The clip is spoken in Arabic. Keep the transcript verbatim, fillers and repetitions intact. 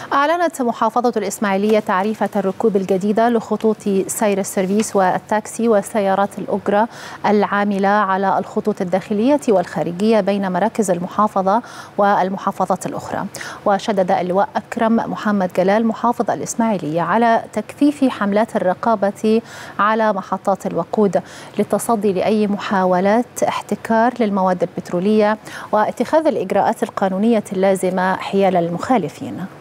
أعلنت محافظة الإسماعيلية تعريفة الركوب الجديدة لخطوط سير السيرفيس والتاكسي وسيارات الأجرة العاملة على الخطوط الداخلية والخارجية بين مراكز المحافظة والمحافظات الأخرى. وشدد اللواء أكرم محمد جلال محافظ الإسماعيلية على تكثيف حملات الرقابة على محطات الوقود للتصدي لأي محاولات احتكار للمواد البترولية واتخاذ الإجراءات القانونية اللازمة حيال المخالفين.